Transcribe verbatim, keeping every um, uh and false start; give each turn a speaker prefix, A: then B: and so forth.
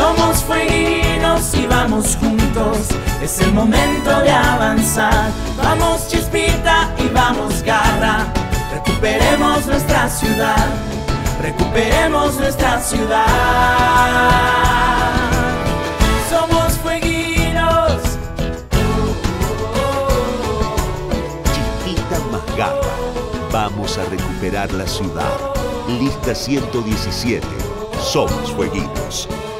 A: Somos fueguinos y vamos juntos, es el momento de avanzar. Vamos Chispita y vamos Garra, recuperemos nuestra ciudad, recuperemos nuestra ciudad. Somos fueguinos.
B: Chispita más Garra, vamos a recuperar la ciudad. Lista ciento diecisiete, somos fueguinos.